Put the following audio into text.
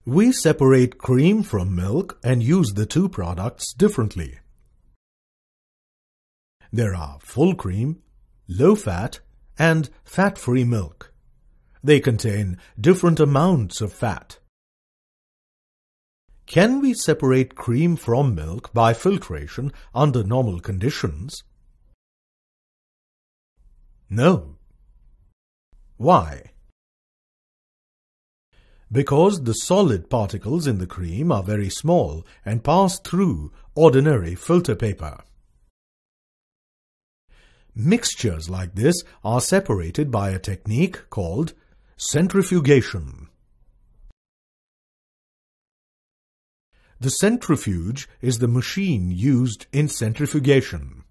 We separate cream from milk and use the two products differently. There are full cream, low-fat, and fat-free milk. They contain different amounts of fat. Can we separate cream from milk by filtration under normal conditions? No. Why? Because the solid particles in the cream are very small and pass through ordinary filter paper. Mixtures like this are separated by a technique called centrifugation. The centrifuge is the machine used in centrifugation.